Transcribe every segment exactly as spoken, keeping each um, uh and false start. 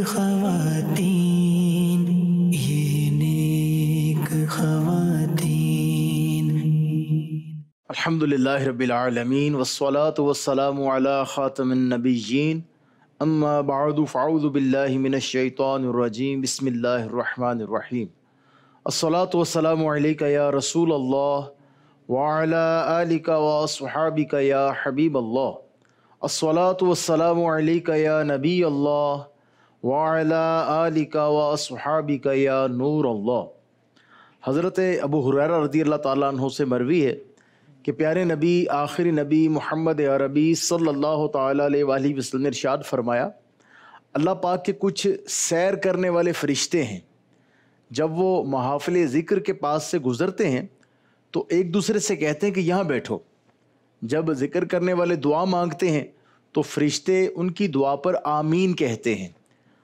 ख़वातीन, ये नेक ख़वातीन। अल्हम्दुलिल्लाहि रब्बिल आलमीन वस्सलातु वस्सलामु अला ख़ातमिन नबिय्यीन अम्मा बअदु फ़अऊज़ु बिल्लाहि मिनश शैतानिर रजीम बिस्मिल्लाहिर रहमानिर रहीम। अस्सलातु वस्सलामु अलैका या रसूल अल्लाह व अला आलिका व अस्हाबिका या हबीब अल्लाह। अस्सलातु वस्सलामु अलैका या नबी अल्लाह व अला आलिका व अस्हाबिका या नूर अल्लाह। हज़रत अबू हुरैरा रज़ियल्लाहु ताला अन्हु से मरवी है कि प्यारे नबी आखिरी नबी मोहम्मद अरबी सल्लल्लाहु ताला अलैहि वसल्लम ने इरशाद फरमाया, अल्लाह पाक के कुछ सैर करने वाले फ़रिश्ते हैं, जब वो महाफ़िल ज़िक्र के पास से गुज़रते हैं तो एक दूसरे से कहते हैं कि यहाँ बैठो। जब ज़िक्र करने वाले दुआ मांगते हैं तो फ़रिश्ते उनकी दुआ पर आमीन कहते हैं,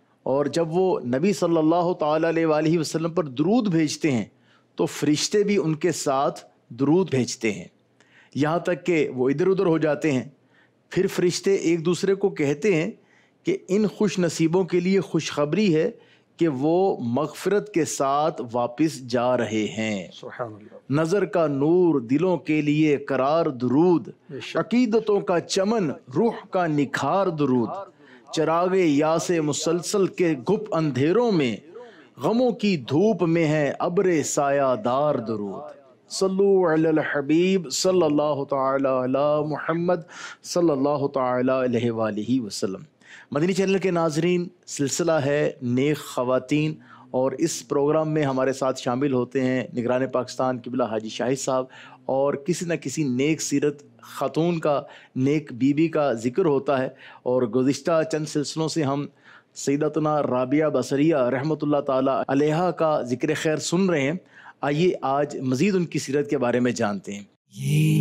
और जब वो नबी सल्लल्लाहु ताला अलैहि वसल्लम पर दुरूद भेजते हैं तो फ़रिश्ते भी उनके साथ दुरूद भेजते हैं, यहाँ तक कि वो इधर उधर हो जाते हैं। फिर फ़रिश्ते एक दूसरे को कहते हैं कि इन खुश नसीबों के लिए खुशखबरी है कि वो मग़फ़िरत के साथ वापस जा रहे हैं। सुभान अल्लाह। नज़र का नूर दिलों के लिए करार दुरूद, अकीदतों का चमन रूह का निखार दुरूद, चरागे यासे मुसलसल के गुप अंधेरों में गमों की धूप में है अब्रे सायादार दुरूद। सल्लु अलल हबीब सल्लल्लाहु ताला अला मुहम्मद सल्लल्लाहु ताला अलैहि वसल्लम। मदनी चैनल के नाजरीन, सिलसिला है नेक ख़वातीन, और इस प्रोग्राम में हमारे साथ शामिल होते हैं निगरान पाकिस्तान क़िबला हाजी शाहिद साहब, और किसी न किसी नेक सीरत ख़ातून का, नेक बीबी का ज़िक्र होता है। और गुज़िश्ता चंद सिलसिलों से हम सैयदतुना राबिया बसरिया रहमतुल्लाह ताला अलैहा का ज़िक्र खैर सुन रहे हैं। आइए आज मज़ीद उनकी सीरत के बारे में जानते हैं। ये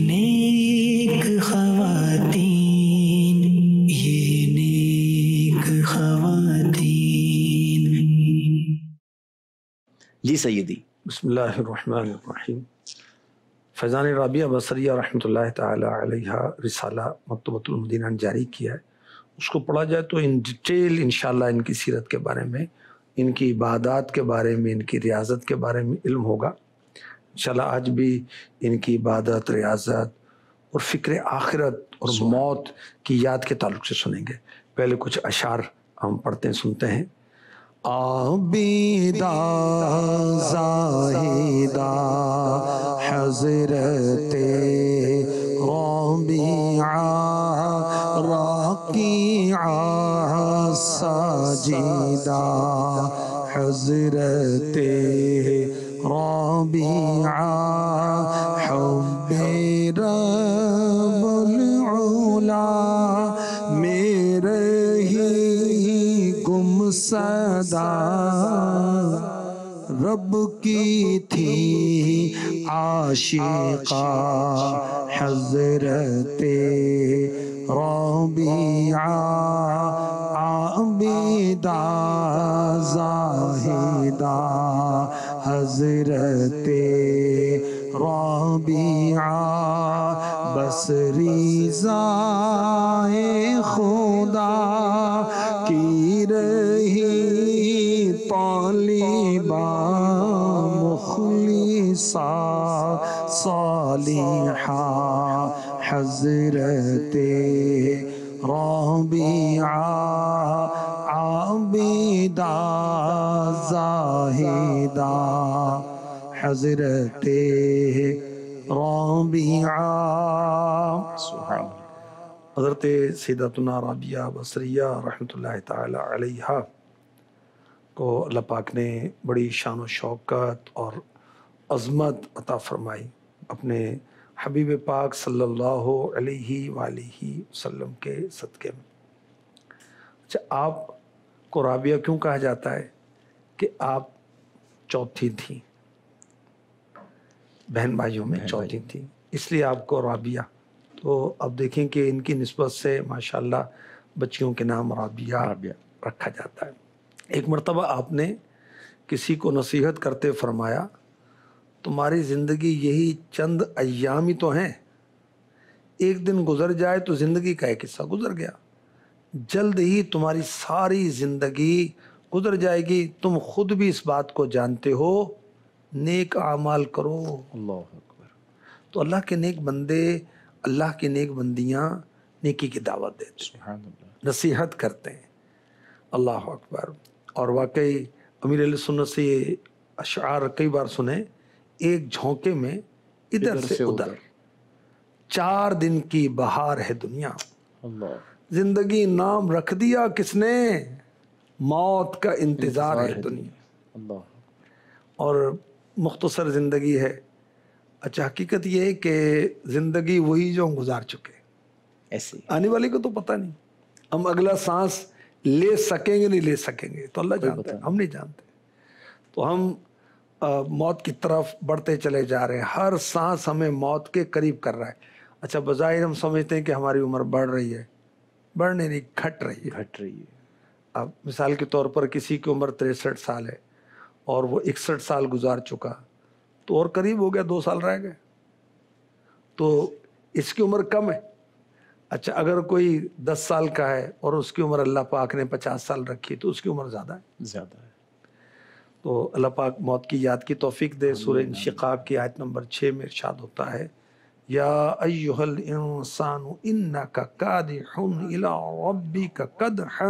नेक ख़वातीन, ये नेक ख़वातीन। जी सैयदी। बिस्मिल्लाहिर्रहमानिर्रहीम। फैज़ान राबिया बसरिया रहमतुल्लाह ताला अलैहा रिसाला मकतबतुल मदीना जारी किया है। उसको पढ़ा जाए तो इन डिटेल इंशाअल्लाह इनकी सीरत के बारे में, इनकी इबादत के बारे में, इनकी रियाज़त के बारे में इल्म होगा इंशाअल्लाह। आज भी इनकी इबादत, रियाज़त और फ़िक्र आखिरत और मौत की याद के ताल्लुक़ से सुनेंगे। पहले कुछ अशार हम पढ़ते हैं, सुनते हैं। आबिदा ज़ाहिदा हज़रते रबिया राकिया साजिदा हज़रते रबिया हुब्बे रब्बुल उला मेरे ही गुमसदा रब की थी आशिका हज़रते रबिया आबिदा ज़ाहिदा हज़रते रबिया बसरी ज़ाए खुदा की रही तालिबा मुखलिसा सालिहा हज़रते रबिया आबिदा ज़ाहिदा हज़रते रबिया। हज़रत सैयदतुना राबिया बसरिया रहमतुल्लाह ताला अलैहा को अल्लाह पाक ने बड़ी शान व शौकत और अज़मत अता फ़रमाई अपने हबीब पाक सल्लल्लाहु अलैहि वालिहि वसल्लम के सदक़े में। अच्छा, आपको राबिया क्यों कहा जाता है? कि आप चौथी थी, बहन भाइयों में चौथी थी, इसलिए आपको राबिया। तो अब देखें कि इनकी निस्बत से माशाल्लाह बच्चियों के नाम राबिया रखा जाता है। एक मरतबा आपने किसी को नसीहत करते फरमाया, तुम्हारी ज़िंदगी यही चंद अय्याम ही तो हैं, एक दिन गुजर जाए तो ज़िंदगी का एक हिस्सा गुजर गया। جلد ہی تمہاری ساری زندگی گزر جائے گی، تم خود بھی اس بات کو جانتے ہو، نیک اعمال کرو۔ اللہ اکبر۔ تو اللہ کے نیک بندے، اللہ کی نیک بندیاں نیکی کی دعوت دیتے ہیں، سبحان اللہ۔ نصیحت کرتے ہیں۔ اللہ اکبر۔ اور واقعی امیر علیہ سنت سے یہ اشعار کئی بار سنے، ایک جھونکے میں ادھر سے ادھر، چار دن کی بہار ہے دنیا، اللہ، زندگی نام رکھ دیا کس نے، موت کا انتظار ہے دنیا۔ اللہ، اور مختصر زندگی ہے۔ اچھا حقیقت یہ ہے کہ زندگی وہی جو ہم گزار چکے، ایسے آنے والے کو تو پتہ نہیں، ہم اگلا سانس لے سکیں گے نہیں لے سکیں گے تو اللہ جانتا ہے، ہم نہیں جانتے۔ تو ہم موت کی طرف بڑھتے چلے جا رہے ہیں، ہر سانس ہمیں موت کے قریب کر رہا ہے۔ اچھا بظاہر ہم سمجھتے ہیں کہ ہماری عمر بڑھ رہی ہے، بڑھنے نہیں، گھٹ رہی ہے، گھٹ رہی ہے۔ اب مثال کے طور پر کسی کی عمر تریسٹھ سال ہے اور وہ اکسٹھ سال گزار چکا تو اور قریب ہو گیا، دو سال رہ گئے، تو اس کی عمر کم ہے۔ اچھا اگر کوئی دس سال کا ہے اور اس کی عمر اللہ پاک نے پچاس سال رکھی تو اس کی عمر زیادہ ہے، زیادہ ہے۔ تو اللہ پاک موت کی یاد کی توفیق دے۔ سورہ انشقاق کی آیت نمبر چھ میں ارشاد ہوتا ہے، یا ایھا الانسان انک کادح الی ربک کدحا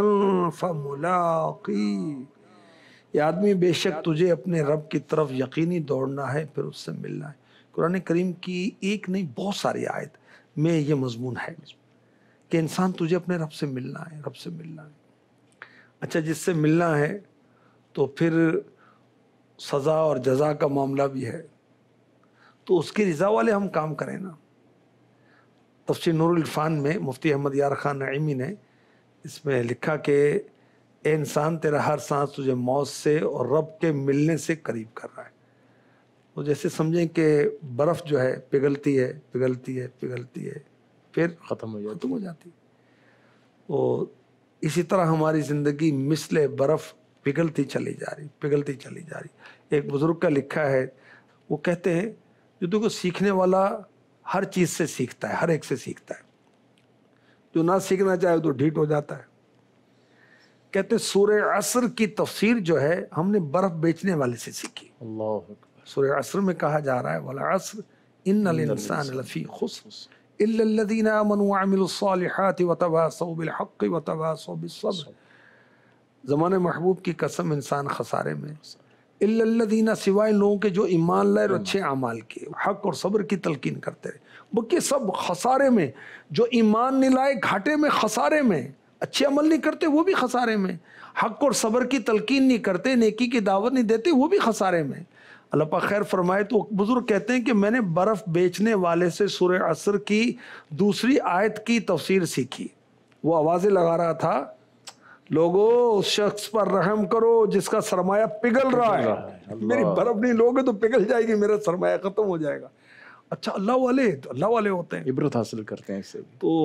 فملاقی، یہ آدمی بے شک تجھے اپنے رب کی طرف یقینی دوڑنا ہے پھر اس سے ملنا ہے۔ قرآن کریم کی ایک نہیں بہت ساری آیت میں یہ مضمون ہے کہ انسان تجھے اپنے رب سے ملنا ہے، رب سے ملنا ہے۔ اچھا جس سے ملنا ہے تو پھر سزا اور جزا کا معاملہ بھی ہے، تو اس کی رضا والے ہم کام کریں نا۔ تفسیر نور العرفان میں مفتی احمد یار خان نعیمی نے اس میں لکھا کہ اے انسان تیرا ہر سانس تجھے موت سے اور رب کے ملنے سے قریب کر رہا ہے۔ وہ جیسے سمجھیں کہ برف جو ہے پگھلتی ہے پگھلتی ہے پگھلتی ہے پھر ختم ہو جاتی ختم ہو جاتی، وہ اسی طرح ہماری زندگی مثل برف پگھلتی چلی جا رہی پگھلتی چلی جا رہی۔ ایک بزرگ کا لکھا ہے، وہ کہتے ہیں جو دیکھو سیکھنے والا ہر چیز سے سیکھتا ہے، ہر ایک سے سیکھتا ہے، جو نہ سیکھنا چاہے تو ڈھیٹ ہو جاتا ہے۔ کہتے ہیں سورہ عصر کی تفسیر جو ہے ہم نے برف بیچنے والے سے سیکھی۔ اللہ اکبر۔ سورہ عصر میں کہا جا رہا ہے والعصر ان الانسان لفی خسر الا الذین آمنوا وعملوا الصالحات وتواصوا بالحق وتواصوا بالصبر، زمان محبوب کی قسم انسان خسارے میں، الا الذین سوائے لوگوں کے جو ایمان لائے اور اچھے اعمال کیے، حق اور صبر کی تلقین کرتے رہے، بلکہ سب خسارے میں، جو ایمان نہیں لائے گھاٹے میں، خسارے میں، اچھے عمل نہیں کرتے وہ بھی خسارے میں، حق اور صبر کی تلقین نہیں کرتے، نیکی کی دعوت نہیں دیتے وہ بھی خسارے میں۔ اللہ پاک خیر فرمائے تو بزرگ کہتے ہیں کہ میں نے برف بیچنے والے سے سورہ عصر کی دوسری آیت کی تفسیر سیکھی۔ وہ آوازیں لگا رہا تھا، لوگو اس شخص پر رحم کرو جس کا سرمایہ پگھل رہا ہے، میری برف نہیں لوگے تو پگھل جائے گی، میرا سرمایہ ختم ہو جائے گا۔ اچھا اللہ والے تو اللہ والے ہوتے ہیں، عبرت حاصل کرتے ہیں اس سے۔ تو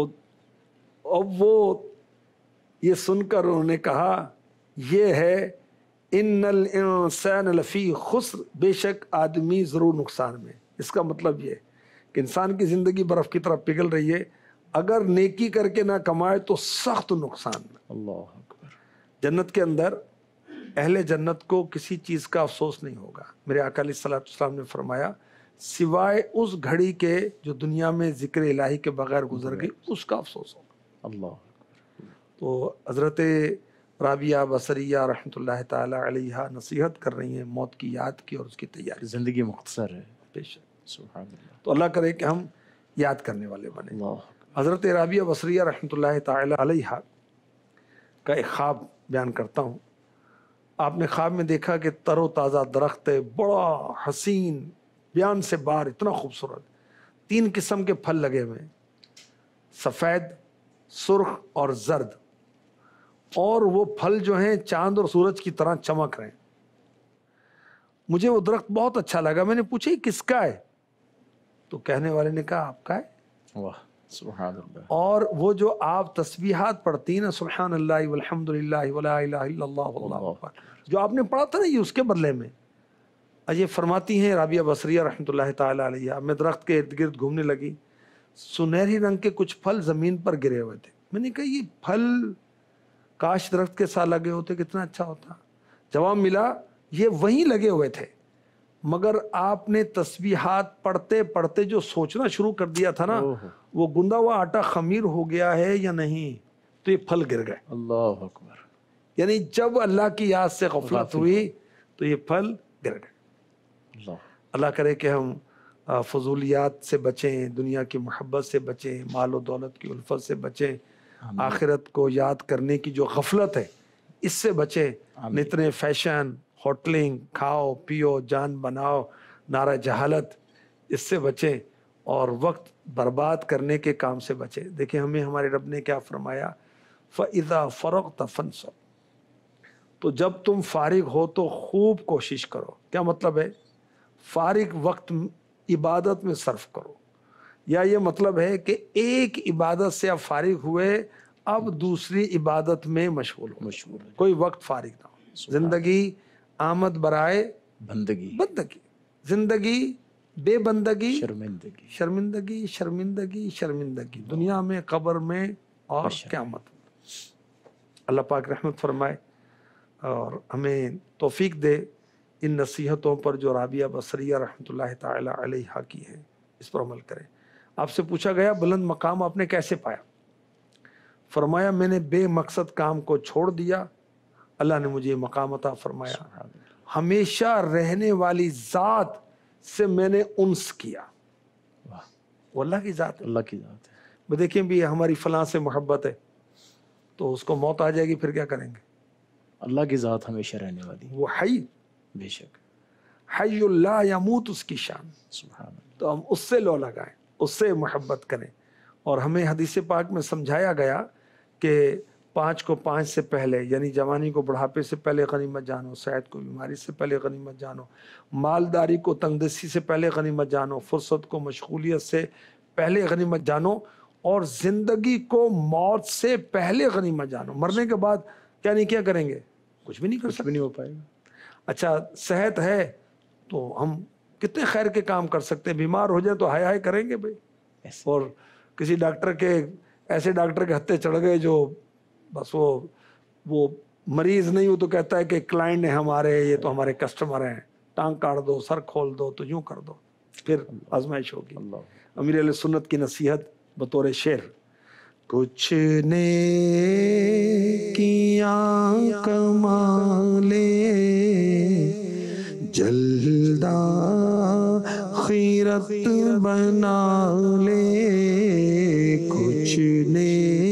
اب وہ یہ سن کر انہوں نے کہا یہ ہے ان الانسان لفی خسر، بے شک آدمی ضرور نقصان میں۔ اس کا مطلب یہ کہ انسان کی زندگی برف کی طرف پگھل رہی ہے، اگر نیکی کر کے نہ کمائے تو سخت نقصان میں۔ اللہ اکبر۔ جنت کے اندر اہل جنت کو کسی چیز کا افسوس نہیں ہوگا۔ میرے آقا علیہ الصلوۃ والسلام نے فرمایا سوائے اس گھڑی کے جو دنیا میں ذکر الہی کے بغیر گزر گئی، اس کا افسوس ہوگا۔ اللہ۔ تو حضرت رابعہ بصریہ رحمۃ اللہ تعالی علیہ نصیحت کر رہی ہیں موت کی یاد کی اور اس کی تیاری۔ زندگی مختصر ہے، بے شک۔ سبحان اللہ۔ تو اللہ کرے کہ ہم یاد کرنے والے بنے۔ اللہ۔ حضرت رابعہ بصریہ رحمۃ اللہ تعالی علیہ کا ایک خواب بیان کرتا ہوں۔ آپ نے خواب میں دیکھا کہ تر و تازہ درخت ہے، بڑا حسین، بیان سے باہر اتنا خوبصورت، تین قسم کے پھل لگے ہوئے ہیں، سفید، سرخ اور زرد، اور وہ پھل جو ہیں چاند اور سورج کی طرح چمک رہے ہیں۔ مجھے وہ درخت بہت اچھا لگا، میں نے پوچھا یہ کس کا ہے؟ تو کہنے والے نے کہا آپ کا ہے۔ واہ سبحان اللہ۔ اور وہ جو آپ تسبیحات پڑھتی ہیں نا، سبحان اللہ والحمد للہ ولا الہ الا اللہ واللہ اکبر، جو آپ نے پڑھا تھا نا، یہ اس کے بدلے میں۔ یہ فرماتی ہیں رابعہ بصریہ رحمۃ اللہ تعالی علیہ، میں درخت کے ارد گرد گھومنے لگی، سنہری رنگ کے کچھ پھل زمین پر گرے ہوئے تھے۔ میں نے کہا یہ پھل کاش درخت کے ساتھ لگے ہوتے کتنا اچھا ہوتا. جواب ملا یہ وہیں لگے ہوئے تھے مگر آپ نے تسبیحات پڑھتے پڑھتے جو سوچنا شروع کر دیا تھا نا وہ گندا ہوا آٹا خمیر ہو گیا ہے یا نہیں, تو یہ پھل گر گئے. اللہ اکبر. یعنی جب اللہ کی یاد سے غفلت ہوئی تو یہ پھل گر گئے. اللہ اللہ کرے کہ ہم فضولیات سے بچیں, دنیا کی محبت سے بچیں, مال و دولت کی الفت سے بچیں, آخرت کو یاد کرنے کی جو غفلت ہے اس سے بچیں. نتنے فیشن, ہوٹلنگ, کھاؤ پیو, جان بناؤ, نعرہ جہالت, اس سے بچیں اور وقت برباد کرنے کے کام سے بچیں. دیکھیں ہمیں ہمارے رب نے کیا فرمایا, فَإِذَا فَرَغْتَ فَانْصَبْ, تو جب تم فارغ ہو تو خوب کوشش کرو. کیا مطلب ہے؟ فارغ وقت عبادت میں صرف کرو, یا یہ مطلب ہے کہ ایک عبادت سے اب فارغ ہوئے اب دوسری عبادت میں مشغول ہو, مشغول کوئی وقت فارغ نہ ہو. زندگی آمد برائے بندگی, بندگی زندگی بے بندگی شرمندگی, شرمندگی شرمندگی شرمندگی دنیا میں, قبر میں اور قیامت میں. اللہ پاک رحمت فرمائے اور ہمیں توفیق دے ان نصیحتوں پر جو رابعہ بصریہ رحمۃ اللہ تعالی علیہا کی ہیں اس پر عمل کریں. آپ سے پوچھا گیا بلند مقام آپ نے کیسے پایا؟ فرمایا میں نے بے مقصد کام کو چھوڑ دیا, اللہ نے مجھے مقام عطا فرمایا. ہمیشہ رہنے والی ذات سے میں نے انس کیا. وہ اللہ کی ذات ہے, اللہ کی ذات ہے. وہ دیکھیں بھی ہماری فلاں سے محبت ہے تو اس کو موت آ جائے گی پھر کیا کریں گے؟ اللہ کی ذات ہمیشہ رہنے والی, وہ حی, بے شک حی اللہ یموت, اس کی شان. سبحان اللہ. تو ہم اس سے لو لگائیں, اس سے محبت کریں. اور ہمیں حدیث پاک میں سمجھایا گیا کہ پانچ کو پانچ سے پہلے, یعنی جوانی کو بڑھاپے سے پہلے غنیمت جانو, صحت کو بیماری سے پہلے غنیمت جانو, مالداری کو تنگدستی سے پہلے غنیمت جانو, فرصت کو مشغولیت سے پہلے غنیمت جانو, اور زندگی کو موت سے پہلے غنیمت جانو. مرنے کے بعد کیا نہیں کیا کریں گے؟ کچھ بھی نہیں کر سکتے, بھی نہیں ہو پائے گا. اچھا صحت ہے تو ہم کتنے خیر کے کام کر سکتے ہیں, بیمار ہو جائے تو ہائے ہائے کریں گے بھائی. اور کسی ڈاکٹر کے, ایسے ڈاکٹر کے ہتھے چڑھ گئے جو بس وہ وہ مریض نہیں ہو تو کہتا ہے کہ کلائنٹ ہیں ہمارے, یہ تو ہمارے کسٹمر ہیں, ٹانگ کاٹ دو, سر کھول دو, تو یوں کر دو, پھر آزمائش ہوگی. امیر اہل سنت کی نصیحت بطور شعر, کچھ نے کیا کمالے جلدہ خیرت بنا لے, کچھ نے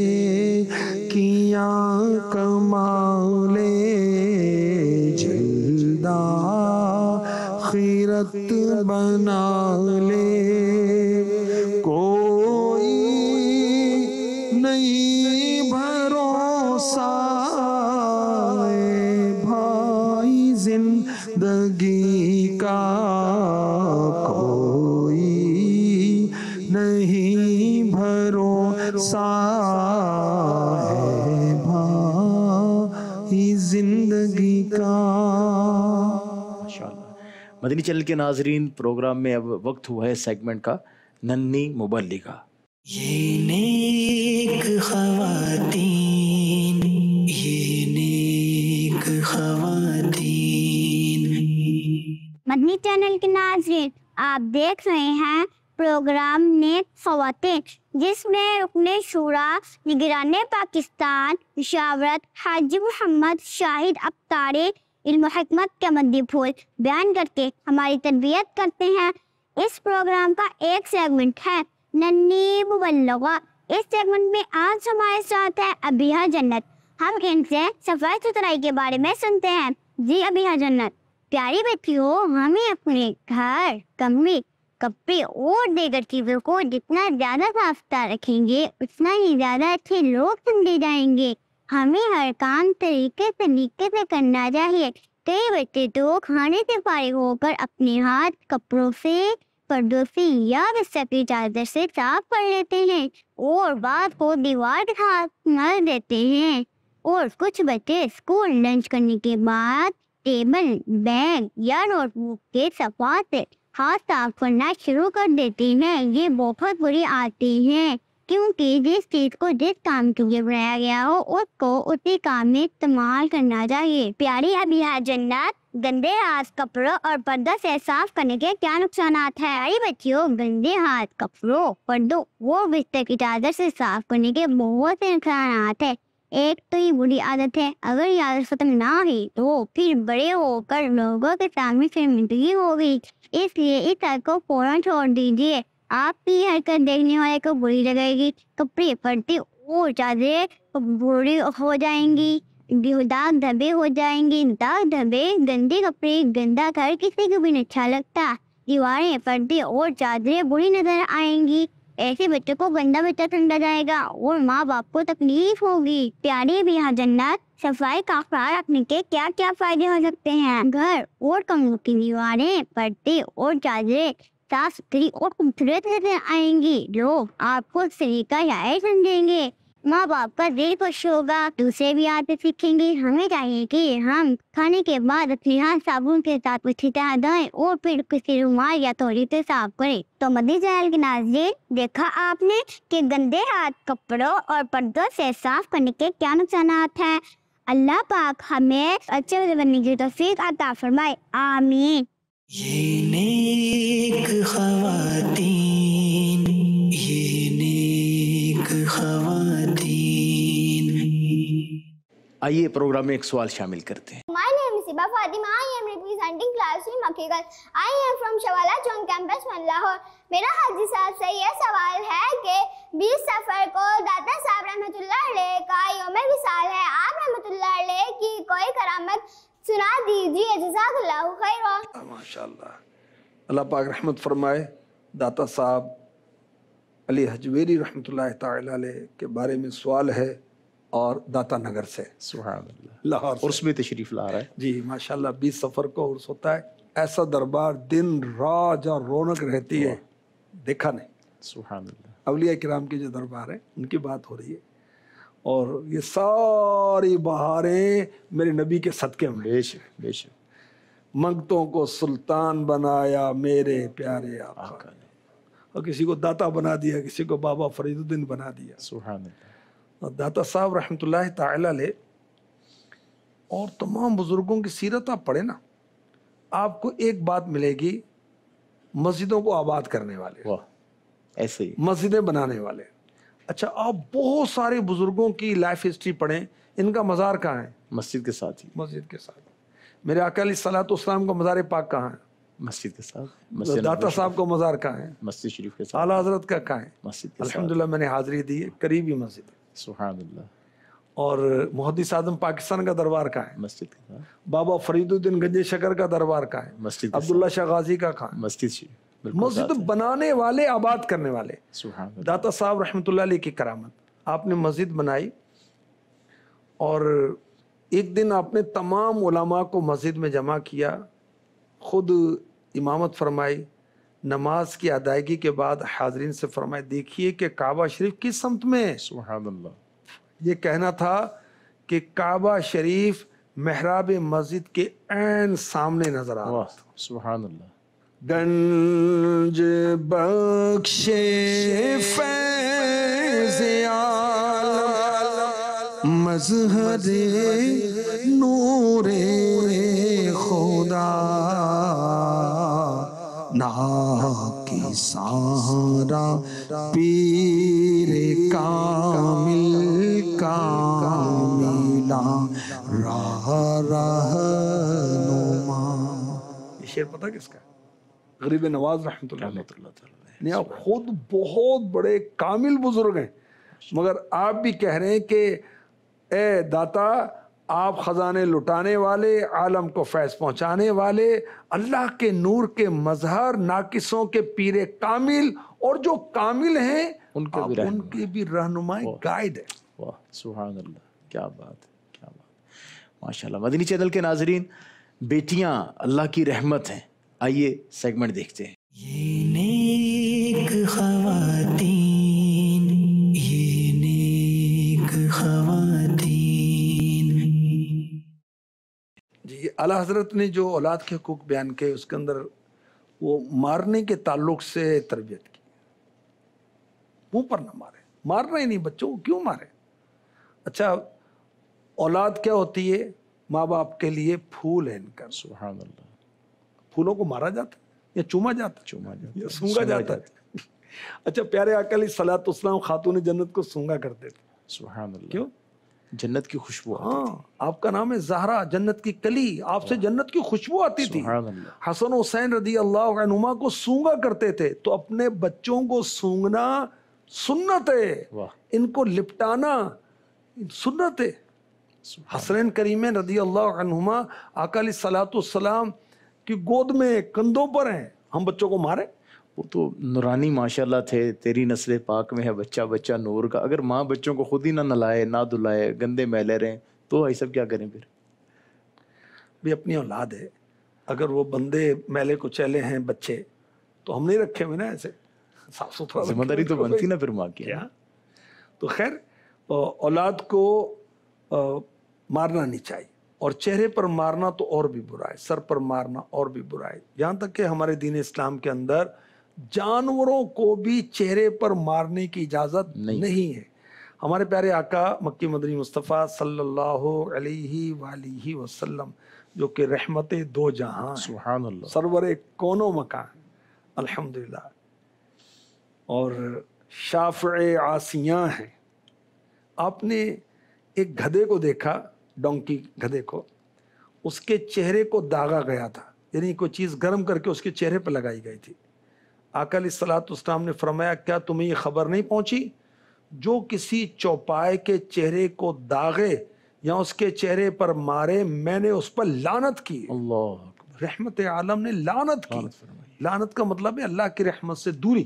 کیا کمالے جلدہ خیرت بنا لے, کوئی نہیں بھروسہ بھائی زندگی کا, کوئی نہیں بھروسہ ہے بھائی زندگی کا. ماشاءاللہ. مدنی چینل کے ناظرین, پروگرام میں اب وقت ہوا ہے سیگمنٹ کا ننھی مبلغہ. یہ نیک خواتین, یہ نیک خواتین. مدنی چینل کے ناظرین, آپ دیکھ رہے ہیں پروگرام نیک خواتین, جس میں رکن شورا نگران پاکستان مشاورت حاجی محمد شاہد اتاری علم و حکمت کے مدی پھول بیان کر کے ہماری تربیت کرتے ہیں. اس پروگرام کا ایک سیگمنٹ ہے ننھی مبلغہ. اس سیگمنٹ میں آج ہمارے ساتھ ہے ابیہ جنت. ہم ان سے صفائی ستھرائی کے بارے میں سنتے ہیں. جی ابیہ جنت. پیاری بیٹیوں, ہمیں اپنے گھر, کمرے, کپڑے اور دیگر چیزوں کو جتنا زیادہ صاف ستھرا رکھیں گے اتنا ہی زیادہ اچھے لوگ سمجھے جائیں گے. ہمیں ہر کام طریقے طریقے سے کرنا چاہیے. کئی بچے تو کھانے سے فارغ ہو کر اپنے ہاتھ کپڑوں سے, پردوں سے یا بستر کی چادر سے صاف کر لیتے ہیں اور بعد کو دیوار کے ہاتھ مل دیتے ہیں. اور کچھ بچے اسکول لنچ کرنے کے بعد ٹیبل, بیگ یا نوٹ بک کے صفحات سے ہاتھ صاف کرنا شروع کر دیتے ہیں. یہ بہت بری عادتیں ہیں. کیونکہ جس چیز کو جس کام کے لیے بنایا گیا ہو اس کو اسی کام میں استعمال کرنا چاہیے۔ پیاری ابیہ جنات، گندے ہاتھ کپڑوں اور پردوں سے صاف کرنے کے کیا نقصانات ہیں؟ ارے بچیوں، گندے ہاتھ کپڑوں، پردوں وہ بستر کی چادر سے صاف کرنے کے بہت سے نقصانات ہیں۔ ایک تو یہ بری عادت ہے، اگر یہ عادت ختم نہ ہوئی تو پھر بڑے ہو کر لوگوں کے سامنے شرمندگی ہوگی، اس لیے اس حرکت کو فوراً چھوڑ دیجیے۔ آپ کی حرکت دیکھنے والے کو بری لگے گی، کپڑے پھٹے اور چادریں بری ہو جائیں گی، داغ دھبے ہو جائیں گی۔ داغ دھبے، گندے کپڑے، گندا گھر کسی کو بھی نہیں اچھا لگتا۔ دیواریں، پردے اور چادریں بری نظر آئیں گی، ایسے بچوں کو گندا بچہ سمجھا جائے گا اور ماں باپ کو تکلیف ہوگی۔ پیارے بیاہ جنات، صفائی کا خیال رکھنے کے کیا کیا فائدے ہو سکتے ہیں؟ گھر اور کمروں کی دیواریں، پردے اور چادریں صاف ستھری اور خوبصورت نظر آئیں گی، لوگ آپ کو سلیقہ لائق سمجھیں گے، ماں باپ کا دل خوش ہوگا، دوسرے بھی آتے سیکھیں گے۔ ہمیں چاہیے کہ ہم کھانے کے بعد اپنے ہاتھ صابن کے ساتھ اچھی طرح دھوئیں اور پھر کسی رومال یا تولی سے صاف کریں۔ تو مدنی چینل کے ناظرین، دیکھا آپ نے کہ گندے ہاتھ کپڑوں اور پردوں سے صاف کرنے کے کیا نقصانات ہیں۔ اللہ پاک ہمیں اچھے بننے کی توفیق عطا فرمائے، آمین۔ یہ نیک خواتین، یہ نیک خواتین۔ آئیے پروگرام میں ایک سوال شامل کرتے ہیں۔ My name is Iba Fatima. I am representing classroom Hakikat. I am from Shawala Chowk campus, Lahore. میرا حاجی صاحب سے یہ سوال ہے کہ بیس سفر کو داتا صاحب رحمۃ اللہ علیہ کا یوم وصال ہے، آپ رحمۃ اللہ علیہ کی کوئی کرامت سنا دیجیے، جزاک اللہ خیر۔ ماشاء اللہ، اللہ پاک رحمت فرمائے۔ داتا صاحب علی حجویری رحمۃ اللہ تعالی علیہ کے بارے میں سوال ہے اور داتا نگر سے، سبحان اللہ، لاہور سے عرس میں تشریف لا رہا ہے جی ماشاءاللہ۔ بیس سفر کو عرس ہوتا ہے، ایسا دربار دن رات اور رونق رہتی ہے، دیکھا نہیں۔ سبحان اللہ، اولیاء کرام کے جو دربار ہیں ان کی بات ہو رہی ہے، اور یہ ساری بہاریں میرے نبی کے صدقے میں۔ بے شک بے شک، منگتوں کو سلطان بنایا میرے پیارے آقا آقا نے، اور کسی کو داتا بنا دیا، کسی کو بابا فرید الدین بنا دیا۔ سبحان اللہ۔ اور داتا صاحب رحمۃ اللہ تعالی علیہ اور تمام بزرگوں کی سیرت آپ پڑھیں نا، آپ کو ایک بات ملے گی، مسجدوں کو آباد کرنے والے، واہ، ایسے ہی مسجدیں بنانے والے۔ اچھا، آپ بہت سارے بزرگوں کی لائف ہسٹری پڑھیں، ان کا مزار کہاں ہے؟ مسجد کے ساتھ ہی، مسجد کے ساتھ۔ میرے آقا علیہ الصلوۃ والسلام کا مزار پاک کہاں ہے؟ مسجد کے ساتھ۔ مسجد داتا صاحب کا مزار کہاں ہے؟ مسجد شریف کے ساتھ، اعلیٰ حضرت کا کہاں ہے؟ مسجد کے ساتھ، الحمدللہ میں نے حاضری دی ہے، قریبی مسجد ہے۔ سبحان اللہ، اور محدث اعظم پاکستان کا دربار کہاں ہے؟ مسجد کے ساتھ، بابا فرید الدین گنج شکر کا دربار کہاں ہے؟ مسجد کے عبداللہ شاہ غازی کا کہاں ہے؟ مسجد شریف، بالکل مسجد ساتھ ہے۔ بنانے والے، آباد کرنے والے۔ سبحان اللہ، داتا صاحب رحمۃ اللہ علیہ کی کرامت، آپ نے مسجد بنائی اور ایک دن آپ نے تمام علماء کو مسجد میں جمع کیا، خود امامت فرمائی، نماز کی ادائیگی کے بعد حاضرین سے فرمائے دیکھیے کہ کعبہ شریف کس سمت میں ہے۔ سبحان اللہ، یہ کہنا تھا کہ کعبہ شریف محراب مسجد کے عین سامنے نظر آ رہا واہ، تھا۔ سبحان اللہ، گنج بخش فیض عالم، مظہر نور خدا، ناکی سارا پیر کامل کاملا راہ رہنما۔ یہ شعر پتہ کس کا ہے؟ غریب نواز رحمۃ اللہ رحمۃ اللہ تعالی علیہ۔ آپ خود بہت بڑے کامل بزرگ ہیں، مگر آپ بھی کہہ رہے ہیں کہ اے داتا، آپ خزانے لٹانے والے، عالم کو فیض پہنچانے والے، اللہ کے نور کے مظہر، ناقصوں کے پیر کامل، اور جو کامل ہیں ان کے بھی آپ ان کی بھی رہنمائی گائیڈ ہے۔ واہ، سبحان اللہ، کیا بات ہے، کیا بات، ماشاءاللہ۔ مدنی چینل کے ناظرین، بیٹیاں اللہ کی رحمت ہیں، آئیے سیگمنٹ دیکھتے ہیں۔ یہ نیک خواتین، یہ نیک خواتین۔ جی، اعلیٰ حضرت نے جو اولاد کے حقوق بیان کیے، اس کے اندر وہ مارنے کے تعلق سے تربیت کی، منہ پر نہ مارے، مارنا ہی نہیں بچوں کو، کیوں مارے؟ اچھا اولاد کیا ہوتی ہے؟ ماں باپ کے لیے پھول ہے ان کا، سبحان اللہ. پھولوں کو مارا جاتا ہے یا چوما جاتا ہے چوما جاتا یا ہے، سونگا سونگا جاتا ہے؟ اچھا پیارے آقا علیہ الصلوۃ والسلام خاتون جنت کو سونگا کرتے تھے، سبحان اللہ. کیوں؟ جنت کی خوشبو آتی ہاں تھی. آپ کا نام ہے زہرا، جنت کی کلی، آپ سے جنت کی خوشبو آتی تھی. سبحان اللہ. حسن حسین رضی اللہ عنہما کو سونگا کرتے تھے. تو اپنے بچوں کو سونگنا سنت ہے، واہ. ان کو لپٹانا سنت ہے. حسنین کریمین رضی اللہ عنہما آقا علیہ الصلوۃ والسلام کی گود میں کندھوں پر ہیں، ہم بچوں کو مارے؟ وہ تو نورانی ماشاءاللہ تھے. تیری نسل پاک میں ہے بچہ بچہ نور کا. اگر ماں بچوں کو خود ہی نہ نلائے نہ دلائے، گندے میلے رہیں، تو یہ سب کیا کریں پھر؟ بھی اپنی اولاد ہے، اگر وہ بندے میلے کو چلے ہیں بچے تو ہم نہیں رکھے ہوئے نا ایسے صاف ستھرا، ذمہ داری تو بنتی نا پھر ماں کی. کیا تو خیر اولاد کو مارنا نہیں چاہیے، اور چہرے پر مارنا تو اور بھی برا ہے، سر پر مارنا اور بھی برا ہے. یہاں تک کہ ہمارے دین اسلام کے اندر جانوروں کو بھی چہرے پر مارنے کی اجازت نہیں ہے. ہمارے پیارے آقا مکی مدنی مصطفیٰ صلی اللہ علیہ وآلہ وسلم جو کہ رحمت دو جہاں، سبحان اللہ، سرور کونوں مکان، الحمدللہ، اور شافع عاصیاں ہیں. آپ نے ایک گدھے کو دیکھا، ڈونکی گدھے کو، اس کے چہرے کو داغا گیا تھا، یعنی کوئی چیز گرم کر کے اس کے چہرے پہ لگائی گئی تھی. آقا علیہ الصلوۃ والسلام نے فرمایا کیا تمہیں یہ خبر نہیں پہنچی جو کسی چوپائے کے چہرے کو داغے یا اس کے چہرے پر مارے میں نے اس پر لعنت کی. اللہ رحمت عالم نے لعنت کی. لعنت کا مطلب ہے اللہ کی رحمت سے دوری.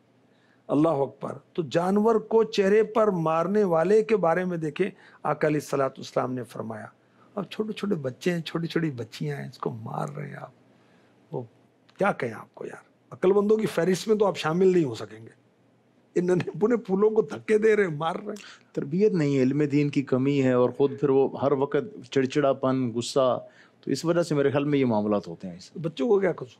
اللہ اکبر. تو جانور کو چہرے پر مارنے والے کے بارے میں دیکھیں آقا علیہ الصلوۃ والسلام نے فرمایا. اب چھوٹے چھوٹے بچے ہیں، چھوٹی چھوٹی بچیاں ہیں، اس کو مار رہے ہیں آپ، وہ کیا کہیں آپ کو یار. عقل مندوں کی فہرست میں تو آپ شامل نہیں ہو سکیں گے. انہوں نے پورے پھولوں کو دھکے دے رہے، مار رہے. تربیت نہیں ہے، علم دین کی کمی ہے، اور خود پھر وہ ہر وقت چڑچڑا پن، غصہ، تو اس وجہ سے میرے خیال میں یہ معاملات ہوتے ہیں. بچوں کو کیا قصور؟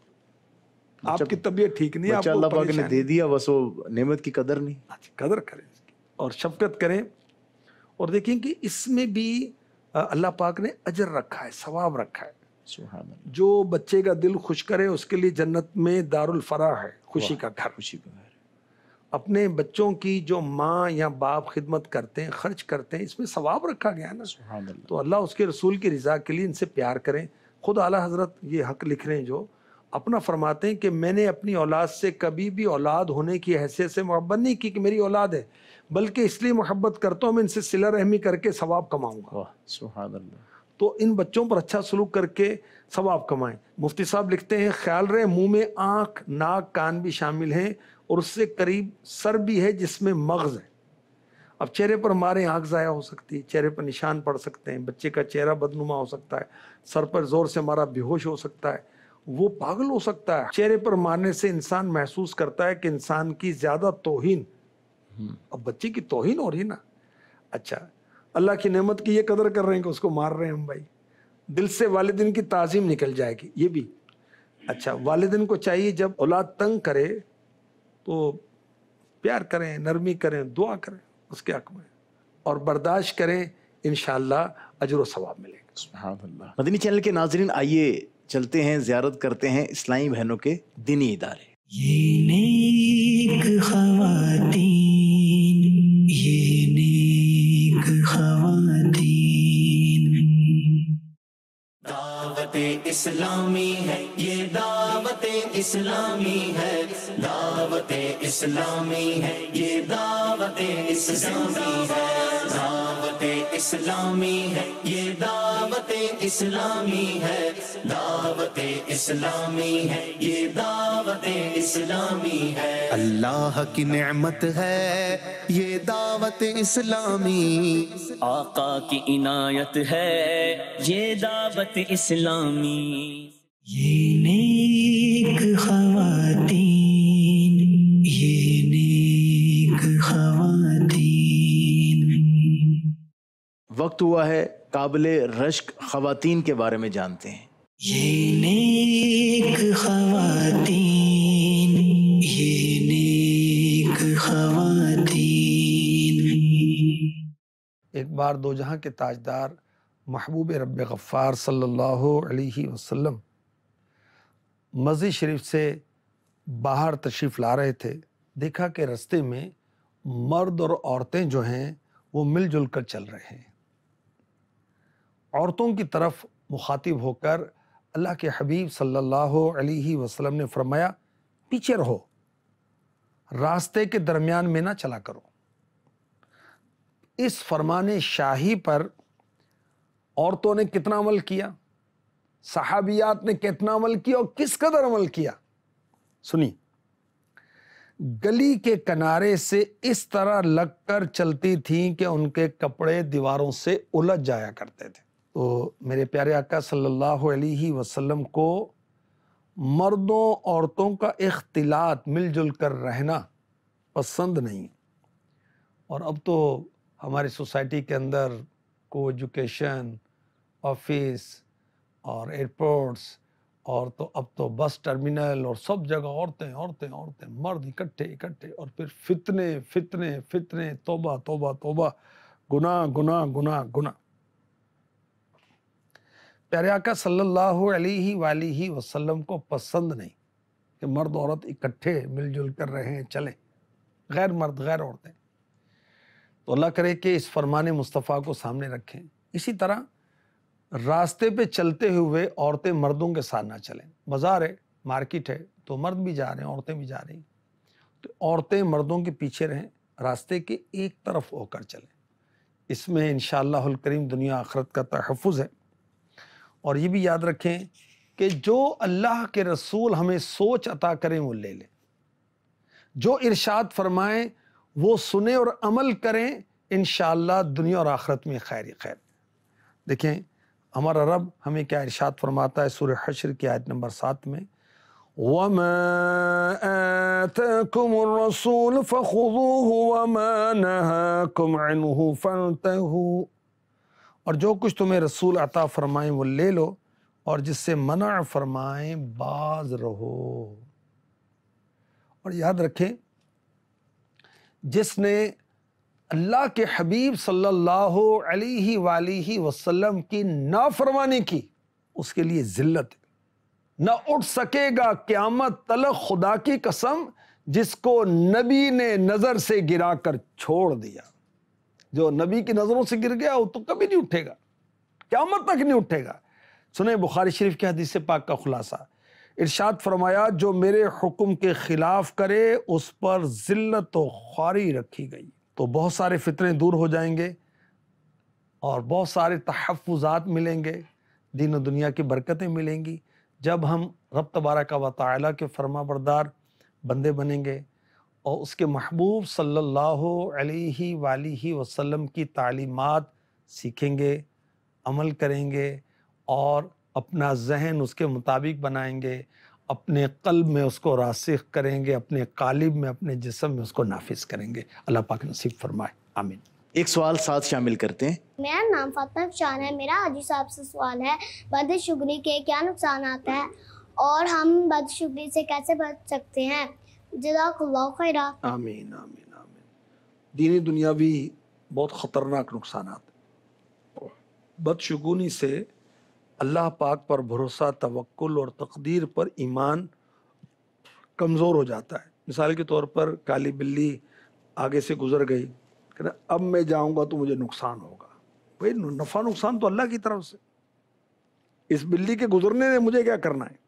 آپ کی طبیعت ٹھیک نہیں ہے، بچہ اللہ پاک نے دے دیا، بس وہ نعمت کی قدر نہیں. قدر کریں اور شفقت کریں. اور دیکھیں کہ اس میں بھی اللہ پاک نے اجر رکھا ہے، ثواب رکھا ہے. سبحان اللہ. جو بچے کا دل خوش کرے اس کے لیے جنت میں دار الفرح ہے، خوشی کا گھر. خوشی کا گھر. اپنے بچوں کی جو ماں یا باپ خدمت کرتے ہیں، خرچ کرتے ہیں، اس میں ثواب رکھا گیا نا. سبحان اللہ. تو اللہ اس کے رسول کی رضا کے لیے ان سے پیار کریں. خود اعلیٰ حضرت یہ حق لکھ رہے ہیں جو اپنا فرماتے ہیں کہ میں نے اپنی اولاد سے کبھی بھی اولاد ہونے کی حیثیت سے محبت نہیں کی کہ میری اولاد ہے، بلکہ اس لیے محبت کرتا ہوں میں ان سے صلہ رحمی کر کے ثواب کماؤں گا. سبحان اللہ. تو ان بچوں پر اچھا سلوک کر کے ثواب کمائیں. مفتی صاحب لکھتے ہیں خیال رہے منہ میں آنکھ، ناک، کان بھی شامل ہیں، اور اس سے قریب سر بھی ہے جس میں مغز ہے. اب چہرے پر مارے آنکھ ضائع ہو سکتی ہے، چہرے پر نشان پڑ سکتے ہیں، بچے کا چہرہ بدنما ہو سکتا ہے، سر پر زور سے مارا بے ہوش ہو سکتا ہے، وہ پاگل ہو سکتا ہے. چہرے پر مارنے سے انسان محسوس کرتا ہے کہ انسان کی زیادہ توہین. اب بچے کی توہین ہو رہی نا. اچھا اللہ کی نعمت کی یہ قدر کر رہے ہیں کہ اس کو مار رہے ہیں ہم بھائی. دل سے والدین کی تعظیم نکل جائے گی یہ بھی. اچھا والدین کو چاہیے جب اولاد تنگ کرے تو پیار کریں، نرمی کریں، دعا کریں اس کے حق میں، اور برداشت کریں، انشاءاللہ اجر و ثواب ملے گا. سبحان اللہ. مدنی چینل کے ناظرین آئیے چلتے ہیں، زیارت کرتے ہیں اسلامی بہنوں کے دینی ادارے. یہ نیک خواتین، یہ نیک خواتین، دعوت اسلامی ہے، یہ دعوت اسلامی ہے، دعوت اسلامی ہے، یہ دعوت اسلامی ہے، دعوت اسلامی ہے، یہ دعوت اسلامی ہے، دعوت اسلامی ہے، یہ دعوت اسلامی ہے. اللہ کی نعمت ہے یہ دعوت اسلامی، آقا کی عنایت ہے یہ دعوت اسلامی. یہ نیک خواتین، یہ نیک خواتین. وقت ہوا ہے قابل رشک خواتین کے بارے میں جانتے ہیں. یہ نیک خواتین، یہ نیک خواتین. ایک بار دو جہاں کے تاجدار محبوب رب غفار صلی اللہ علیہ وسلم مسجد شریف سے باہر تشریف لا رہے تھے، دیکھا کہ رستے میں مرد اور عورتیں جو ہیں وہ مل جل کر چل رہے ہیں۔ عورتوں کی طرف مخاطب ہو کر اللہ کے حبیب صلی اللہ علیہ وسلم نے فرمایا پیچھے رہو، راستے کے درمیان میں نہ چلا کرو۔ اس فرمان شاہی پر عورتوں نے کتنا عمل کیا، صحابیات نے کتنا عمل کیا اور کس قدر عمل کیا، سنی۔ گلی کے کنارے سے اس طرح لگ کر چلتی تھیں کہ ان کے کپڑے دیواروں سے الجھ جایا کرتے تھے۔ تو میرے پیارے آقا صلی اللہ علیہ وسلم کو مردوں عورتوں کا اختلاط، مل جل کر رہنا پسند نہیں۔ اور اب تو ہماری سوسائٹی کے اندر کو ایجوکیشن، آفس اور ایئرپورٹس اور تو اب تو بس ٹرمینل اور سب جگہ عورتیں عورتیں عورتیں مرد اکٹھے اکٹھے، اور پھر فتنے فتنے فتنے، توبہ توبہ توبہ، گناہ گناہ گناہ گناہ۔ پیارے آقا صلی اللہ علیہ وآلہ وسلم کو پسند نہیں کہ مرد عورت اکٹھے مل جل کر رہیں، چلیں، غیر مرد غیر عورتیں۔ تو اللہ کرے کہ اس فرمان مصطفیٰ کو سامنے رکھیں۔ اسی طرح راستے پہ چلتے ہوئے عورتیں مردوں کے ساتھ نہ چلیں۔ بازار ہے، مارکیٹ ہے، تو مرد بھی جا رہے ہیں، عورتیں بھی جا رہی ہیں، تو عورتیں مردوں کے پیچھے رہیں، راستے کے ایک طرف ہو کر چلیں۔ اس میں انشاءاللہ الکریم دنیا آخرت کا تحفظ ہے۔ اور یہ بھی یاد رکھیں کہ جو اللہ کے رسول ہمیں سوچ عطا کریں وہ لے لیں، جو ارشاد فرمائیں وہ سنیں اور عمل کریں، انشاءاللہ دنیا اور آخرت میں خیر ہی خیر۔ دیکھیں ہمارا رب ہمیں کیا ارشاد فرماتا ہے سورہ حشر کی آیت نمبر سات میں، وَمَا آتَاكُمُ الرَّسُولُ فَخُذُوهُ وَمَا نَهَاكُمْ عَنْهُ فَانْتَهُوا، اور جو کچھ تمہیں رسول عطا فرمائیں وہ لے لو، اور جس سے منع فرمائیں باز رہو۔ اور یاد رکھیں جس نے اللہ کے حبیب صلی اللہ علیہ وآلہ وسلم کی نافرمانی کی اس کے لیے ذلت ہے، نہ اٹھ سکے گا قیامت تلک، خدا کی قسم، جس کو نبی نے نظر سے گرا کر چھوڑ دیا۔ جو نبی کی نظروں سے گر گیا وہ تو کبھی نہیں اٹھے گا، قیامت تک نہیں اٹھے گا۔ سنیں بخاری شریف کی حدیث پاک کا خلاصہ، ارشاد فرمایا جو میرے حکم کے خلاف کرے اس پر ذلت و خواری رکھی گئی۔ تو بہت سارے فتنے دور ہو جائیں گے اور بہت سارے تحفظات ملیں گے، دین و دنیا کی برکتیں ملیں گی جب ہم رب تبارک و تعالیٰ کے فرما بردار بندے بنیں گے اور اس کے محبوب صلی اللہ علیہ وآلہ وسلم کی تعلیمات سیکھیں گے، عمل کریں گے اور اپنا ذہن اس کے مطابق بنائیں گے، اپنے قلب میں اس کو راسخ کریں گے، اپنے قالب میں، اپنے جسم میں اس کو نافذ کریں گے۔ اللہ پاک نصیب فرمائے، آمین۔ ایک سوال ساتھ شامل کرتے ہیں۔ میرا نام فاطمہ شان ہے، میرا حاجی صاحب سے سوال ہے بد شکری کے کیا نقصانات ہیں اور ہم بد شکری سے کیسے بچ سکتے ہیں؟ جزاک اللہ خیرہ۔ آمین آمین آمین۔ دینی دنیاوی بہت خطرناک نقصانات ہیں۔ بد شگونی سے اللہ پاک پر بھروسہ، توکل اور تقدیر پر ایمان کمزور ہو جاتا ہے۔ مثال کے طور پر کالی بلی آگے سے گزر گئی، کہ اب میں جاؤں گا تو مجھے نقصان ہوگا۔ بھئی نفع نقصان تو اللہ کی طرف سے، اس بلی کے گزرنے نے مجھے کیا کرنا ہے؟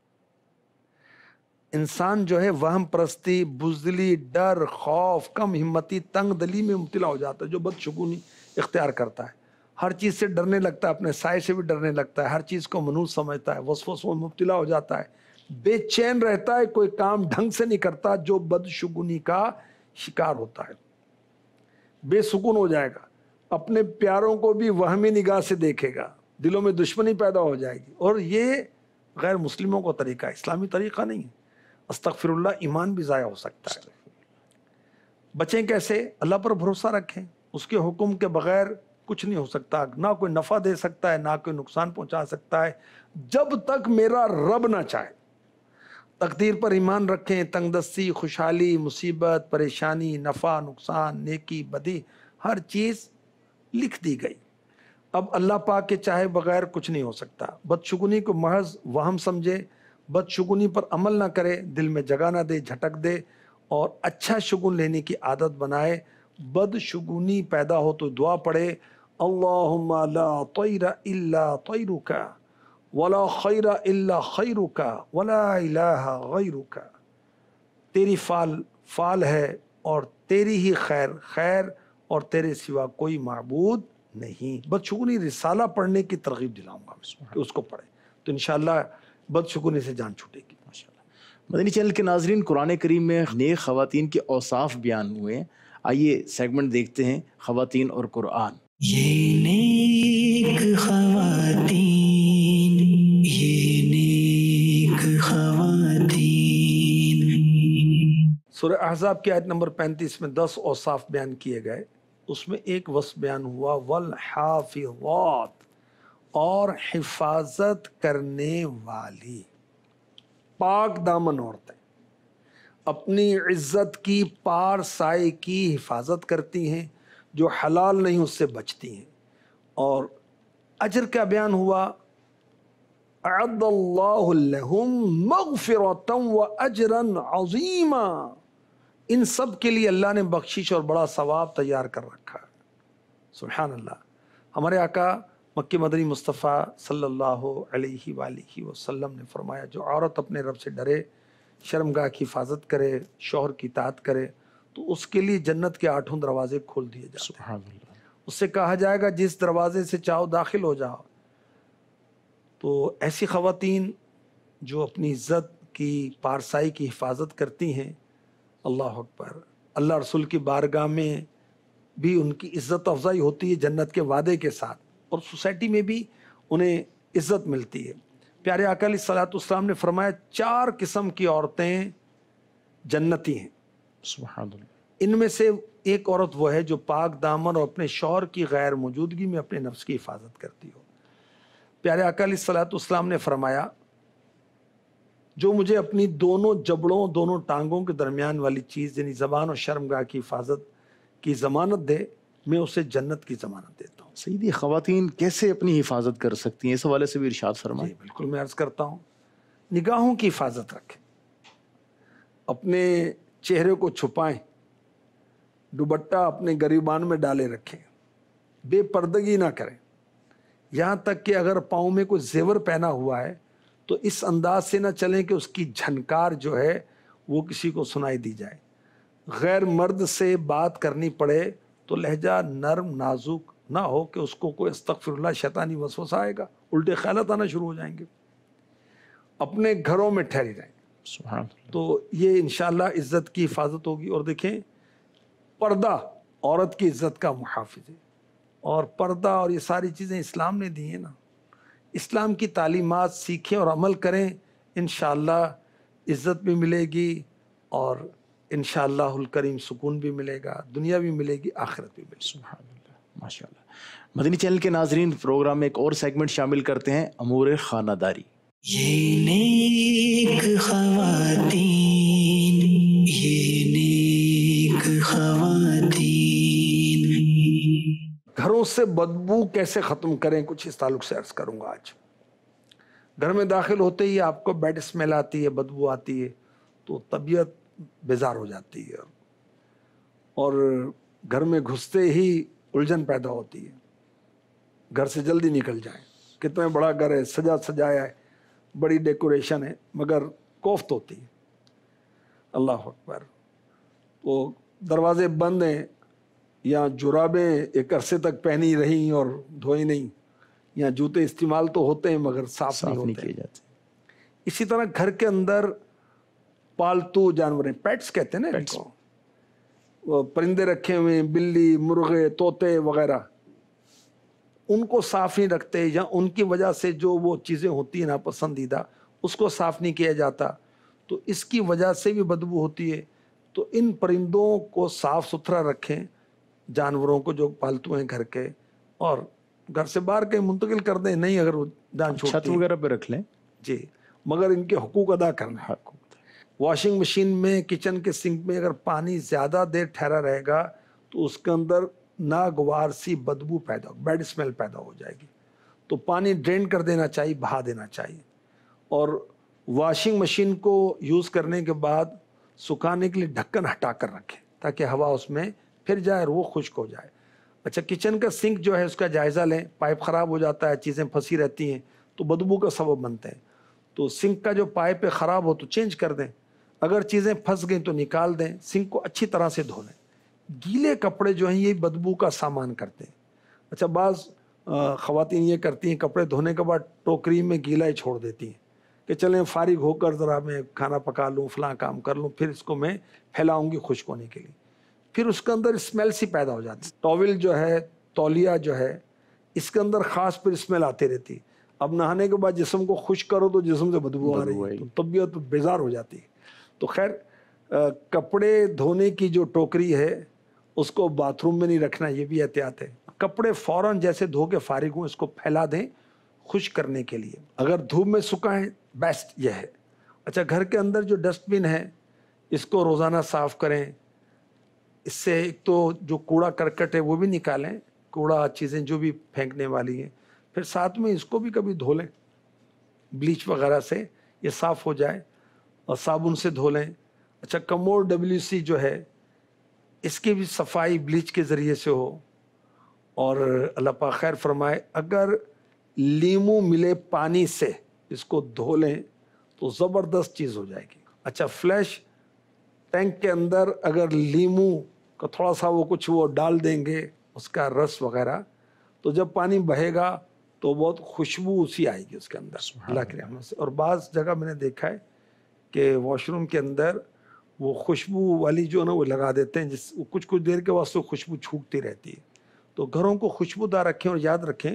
انسان جو ہے وہم پرستی، بزدلی، ڈر، خوف، کم ہمتی، تنگ دلی میں مبتلا ہو جاتا ہے جو بدشگونی اختیار کرتا ہے۔ ہر چیز سے ڈرنے لگتا ہے، اپنے سائے سے بھی ڈرنے لگتا ہے، ہر چیز کو منحوس سمجھتا ہے، وسوسوں میں مبتلا ہو جاتا ہے، بے چین رہتا ہے، کوئی کام ڈھنگ سے نہیں کرتا، جو بدشگونی کا شکار ہوتا ہے بے سکون ہو جائے گا، اپنے پیاروں کو بھی وہمی نگاہ سے دیکھے گا، دلوں میں دشمنی پیدا ہو جائے گی، اور یہ غیر مسلموں کا طریقہ ہے، اسلامی طریقہ نہیں ہے۔ استغفر اللہ، ایمان بھی ضائع ہو سکتا ہے۔ بچیں کیسے؟ اللہ پر بھروسہ رکھیں، اس کے حکم کے بغیر کچھ نہیں ہو سکتا، نہ کوئی نفع دے سکتا ہے، نہ کوئی نقصان پہنچا سکتا ہے جب تک میرا رب نہ چاہے۔ تقدیر پر ایمان رکھیں، تنگ دستی، خوشحالی، مصیبت، پریشانی، نفع، نقصان، نیکی، بدی، ہر چیز लिख दी गई। अब अल्लाह पाक के चाहे बगैर कुछ नहीं हो सकता। बदशुगुनी को महज वहम समझे, बदशुगुनी पर अमल ना करे, दिल में जगह ना दे, झटक दे और अच्छा शुगुन लेने की आदत बनाए। बदशुगुनी पैदा हो तो दुआ पढ़े, अल्लाहुम्मा ला तैरा इल्ला तैरुका वला खैरा इल्ला खैरुका वला इलाहा गैरुका। तेरी फाल फाल है और तेरी ही खैर खैर और तेरे सिवा कोई माबूद नहीं। बदशुगुनी रिसाला पढ़ने की तरगीब दिलाऊंगा मैं कि उसको पढ़े तो इंशाअल्लाह बदशुगुनी से जान छूटेगी। माशाअल्लाह। मदनी चैनल के नाजरीन, कुरान करीम में नेक खवातीन के औसाफ बयान हुए हैं। आइए सेगमेंट देखते हैं, खवातीन और कुरान। ये नेक खवातीन, ये नेक खवातीन। सूरह अहज़ाब की आयत नंबर पैंतीस में दस औसाफ बयान किए गए। उसमें एक वस्फ बयान हुआ, वल हाफिज़ात, और हिफाजत करने वाली। पाक दामन औरतें अपनी इज्जत की, पार साए की हिफाजत करती हैं, जो हलाल नहीं उससे बचती हैं। और अजर का बयान हुआ, अअद्दल्लाहु लहुम मग़फ़िरतन व अजरन अज़ीमा। इन सब के लिए अल्लाह ने बख्शिश और बड़ा सवाब तैयार कर रखा है। सुभान अल्लाह। हमारे आका मक्की मदनी मुस्तफ़ा सल्लल्लाहु अलैहि वालिहि वसल्लम ने फरमाया, जो औरत अपने रब से डरे, शर्मगाह की हिफाजत करे, शौहर की इताअत करे, तो उसके लिए जन्नत के आठों दरवाजे खोल दिए जाते हैं। उससे कहा जाएगा, जिस दरवाजे से चाहो दाखिल हो जाओ। तो ऐसी ख़वातीन जो अपनी इज़्ज़त की, पारसाई की हिफाजत करती हैं, अल्लाह अकबर, अल्लाह रसूल की बारगाह में भी उनकी इज़्ज़त अफजाई होती है जन्नत के वादे के साथ, और सोसाइटी में भी उन्हें इज़्ज़त मिलती है। प्यारे आका अलैहिस्सलातु वस्सलाम ने फरमाया, चार किस्म की औरतें जन्नती हैं। सुभान अल्लाह। इनमें से एक औरत वो है जो पाक दामन और अपने शौहर की गैर मौजूदगी में अपने नफ्स की हिफाजत करती हो। प्यारे आका अलैहिस्सलातु वस्सलाम ने फरमाया, जो मुझे अपनी दोनों जबड़ों, दोनों टांगों के दरमियान वाली चीज़ यानी ज़बान और शर्मगाह की हिफाजत की ज़मानत दे, मैं उसे जन्नत की ज़मानत देता हूँ। सईदी, ख़वातीन कैसे अपनी हिफाजत कर सकती हैं, इस हवाले से भी इरशाद फरमाएं। बिल्कुल, मैं अर्ज़ करता हूँ, निगाहों की हिफाजत रखें, अपने चेहरे को छुपाएं, दुपट्टा अपने गिरबान में डाले रखें, बेपर्दगी ना करें। यहाँ तक कि अगर पाँव में कोई जेवर पहना हुआ है तो इस अंदाज से ना चलें कि उसकी झनकार जो है वो किसी को सुनाई दी जाए। गैर मर्द से बात करनी पड़े तो लहजा नरम नाजुक ना हो कि उसको कोई अस्तगफिरुल्लाह शैतानी वसवसा आएगा, उल्टे ख्यालात आना शुरू हो जाएंगे। अपने घरों में ठहरी रहें। सुभान अल्लाह। तो ये इंशाअल्लाह इज़्ज़त की हिफाजत होगी। और देखें, पर्दा औरत की इज़्ज़त का मुहाफ़िज़ है, और पर्दा और ये सारी चीज़ें इस्लाम ने दी हैं ना। इस्लाम की तालीमात सीखें और अमल करें, इंशाअल्लाह इज़्ज़त भी मिलेगी और इंशाअल्लाहुल करीम सुकून भी मिलेगा, दुनिया भी मिलेगी, आखिरत भी मिलेगी। सुभान अल्लाह, माशाअल्लाह। मदनी चैनल के नाजरीन, प्रोग्राम में एक और सेगमेंट शामिल करते हैं, अमूर खानादारी। ये नेक खवातीन, ये नेक खवातीन। घरों से बदबू कैसे ख़त्म करें, कुछ इस ताल्लुक से अर्ज़ करूँगा आज। घर में दाखिल होते ही आपको बैड स्मेल आती है, बदबू आती है, तो तबीयत बेजार हो जाती है और घर में घुसते ही उलझन पैदा होती है। घर से जल्दी निकल जाएं। कितना बड़ा घर है, सजा सजाया है, बड़ी डेकोरेशन है, मगर कोफ्त होती है। अल्लाह अकबर। तो दरवाजे बंद हैं, या जुराबें एक अरसे तक पहनी रही और धोई नहीं, या जूते इस्तेमाल तो होते हैं मगर साफ, साफ नहीं, नहीं किए जाते। इसी तरह घर के अंदर पालतू जानवर, पेट्स कहते हैं ना इनको, वो परिंदे रखे हुए हैं, बिल्ली, मुर्गे, तोते वगैरह, उनको साफ नहीं रखते, या उनकी वजह से जो वो चीज़ें होती हैं नापसंदीदा, उसको साफ नहीं किया जाता, तो इसकी वजह से भी बदबू होती है। तो इन परिंदों को साफ सुथरा रखें, जानवरों को जो पालतू हैं घर के, और घर से बाहर कहीं मुंतकिल कर दें, नहीं अगर वो जान छोड़ती, छत वगैरह पे रख लें जी, मगर इनके हुकूक अदा करना है। वॉशिंग मशीन में, किचन के सिंक में अगर पानी ज़्यादा देर ठहरा रहेगा तो उसके अंदर ناگوار سی بدبو پیدا ہو، بیڈ اسمیل پیدا ہو جائے گی. تو پانی ڈرین کر دینا چاہیے، بہا دینا چاہیے. اور واشنگ مشین کو یوز کرنے کے بعد سکھانے کے لیے ڈھکن ہٹا کر رکھیں تاکہ ہوا اس میں پھر جائے اور وہ خشک ہو جائے. اچھا کچن کا سنک جو ہے اس کا جائزہ لیں. پائپ خراب ہو جاتا ہے، چیزیں پھنسی رہتی ہیں تو بدبو کا سبب بنتے ہیں. تو سنک کا جو پائپ ہے خراب ہو تو چینج کر دیں. اگر چیزیں پھنس گئیں تو نکال دیں. سنک کو اچھی طرح سے دھو لیں. گیلے کپڑے جو ہیں یہ بدبو کا سامان کرتے ہیں. اچھا بعض خواتین یہ کرتی ہیں کپڑے دھونے کے بعد ٹوکری میں گیلا ہی چھوڑ دیتی ہیں کہ چلیں فارغ ہو کر ذرا میں کھانا پکا لوں، فلاں کام کر لوں، پھر اس کو میں پھیلاؤں گی خشک ہونے کے لیے. پھر اس کے اندر اسمیل سی پیدا ہو جاتی. ٹاول جو ہے، تولیہ جو ہے، اس کے اندر خاص پھر اسمیل آتی رہتی. اب نہانے کے بعد جسم کو خشک کرو تو جسم سے بدبو آ رہی ہے، تو طبیعت بیزار ہو جاتی ہے. تو خیر کپڑے دھونے کی جو ٹوکری ہے اس کو باتھ روم میں نہیں رکھنا، یہ بھی احتیاط ہے. کپڑے فوراً جیسے دھو کے فارغ ہوں اس کو پھیلا دیں خشک کرنے کے لیے. اگر دھوپ میں سکھائیں بیسٹ یہ ہے. اچھا گھر کے اندر جو ڈسٹ بن ہے اس کو روزانہ صاف کریں. اس سے ایک تو جو کوڑا کرکٹ ہے وہ بھی نکالیں، کوڑا چیزیں جو بھی پھینکنے والی ہیں. پھر ساتھ میں اس کو بھی کبھی دھو لیں بلیچ وغیرہ سے، یہ صاف ہو جائے، اور صابن سے دھو لیں. اچھا کموڈ ڈبلیو سی جو ہے اس کی بھی صفائی بلیچ کے ذریعے سے ہو. اور اللہ پاک خیر فرمائے اگر لیمو ملے پانی سے اس کو دھو لیں تو زبردست چیز ہو جائے گی. اچھا فلیش ٹینک کے اندر اگر لیمو کا تھوڑا سا وہ کچھ وہ ڈال دیں گے اس کا رس وغیرہ، تو جب پانی بہے گا تو بہت خوشبو سی آئے گی اس کے اندر اللہ کی رحمت سے. اور بعض جگہ میں نے دیکھا ہے کہ واش روم کے اندر وہ خوشبو والی جو نا وہ لگا دیتے ہیں، جس کچھ کچھ دیر کے واسطے خوشبو چھوٹتی رہتی ہے. تو گھروں کو خوشبودار رکھیں اور یاد رکھیں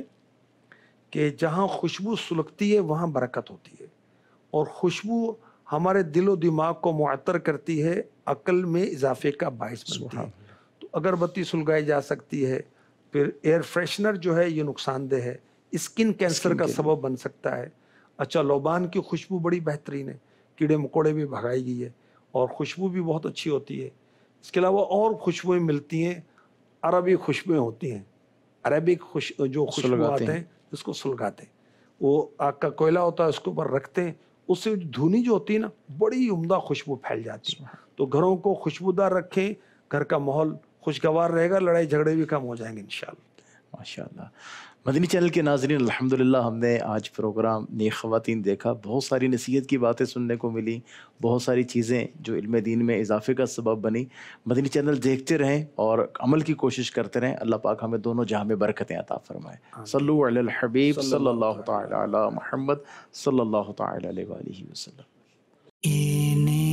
کہ جہاں خوشبو سلگتی ہے وہاں برکت ہوتی ہے. اور خوشبو ہمارے دل و دماغ کو معطر کرتی ہے، عقل میں اضافے کا باعث بنتی ہے. تو اگربتی سلگائی جا سکتی ہے. پھر ایئر فریشنر جو ہے یہ نقصان دہ ہے، اسکن کینسر کا سبب بن سکتا ہے. اچھا لوبان کی خوشبو بڑی بہترین ہے، کیڑے مکوڑے بھی بھگائی گئی ہے اور خوشبو بھی بہت اچھی ہوتی ہے. اس کے علاوہ اور خوشبوئیں ملتی ہیں، عربی خوشبوئیں ہوتی ہیں، عربک خوش جو خوشبو آتے ہیں اس کو سلگاتے ہیں. وہ آگ کا کوئلہ ہوتا ہے اس کے اوپر رکھتے ہیں، اس سے دھونی جو ہوتی ہے نا بڑی عمدہ خوشبو پھیل جاتی ہے. تو گھروں کو خوشبودار رکھیں، گھر کا ماحول خوشگوار رہے گا، لڑائی جھگڑے بھی کم ہو جائیں گے انشاءاللہ. ماشاءاللہ. مدنی چینل کے ناظرین الحمدللہ ہم نے آج پروگرام نیک خواتین دیکھا. بہت ساری نصیحت کی باتیں سننے کو ملی، بہت ساری چیزیں جو علم دین میں اضافے کا سبب بنی. مدنی چینل دیکھتے رہیں اور عمل کی کوشش کرتے رہیں. اللہ پاک ہمیں دونوں جہاں میں برکتیں عطا فرمائے. صلو علی الحبیب صلی اللہ تعالی علی محمد صلی اللہ تعالی علیہ وآلہ وسلم.